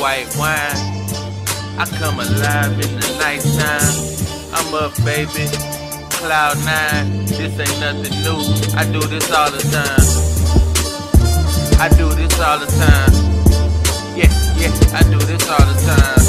white wine. I come alive in the nighttime. I'm up, baby, cloud nine. This ain't nothing new. I do this all the time. I do this all the time. Yeah, I do this all the time.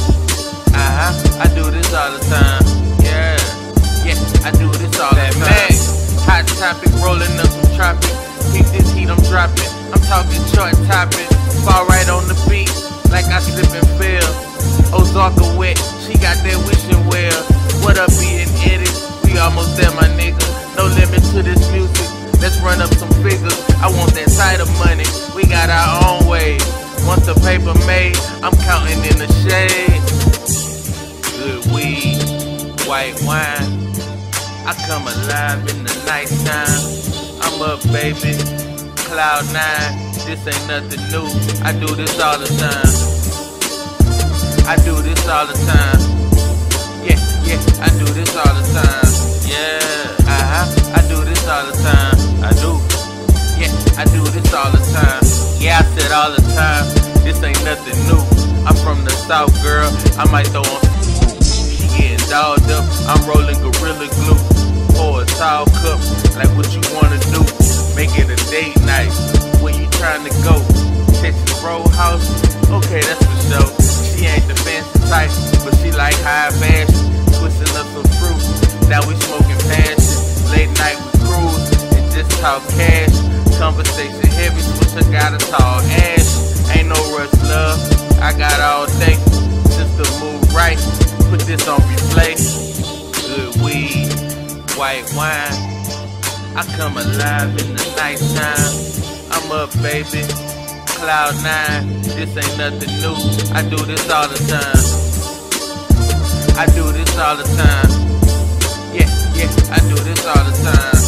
I do this all the time. Yeah, I do this all the time. Mack, hot topic, rolling up some tropic. Keep this heat, I'm dropping. I'm talking short topic. Fall right on the beat, like I slip and fell. Ozarka wet, she got that wishing well. What up, being edit? We almost there, my nigga. No limit to this music. Let's run up some figures. I want that title money. We got our own way. Once the paper made, I'm counting in the shade. Good weed, white wine. I come alive in the nighttime. I'm up, baby, cloud nine. This ain't nothing new. I do this all the time. I do this all the time. Yeah, I do this all the time. Yeah, I do this all the time. I do. Yeah, I do this all the time. Yeah, I said all the time. This ain't nothing new. I'm from the South, girl. I might throw on some. She getting dolled up. I'm rolling Gorilla Glue. Pour a tall cup, like what you wanna do. Make it a date night. Where you trying to go? Texas Roadhouse? Okay, that's for sure. She ain't the fancy type, but she like high fashion. Twisting up some fruit. Now we smoking passion. Late night we cruise and just talk cash. Conversation heavy, switch I got a tall ash. Ain't no rush, love. I got all day just to move right. Put this on replay. Good weed, white wine. I come alive in the nighttime. I'm up, baby, cloud nine. This ain't nothing new. I do this all the time. I do this all the time. Yeah, I do this all the time.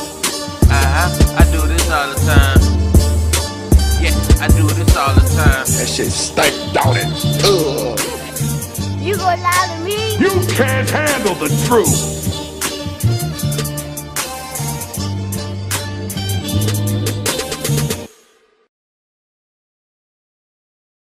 I do this all the time. Yeah, I do this all the time. That shit stank, don't it? Ugh. You gonna lie to me? You can't handle the truth.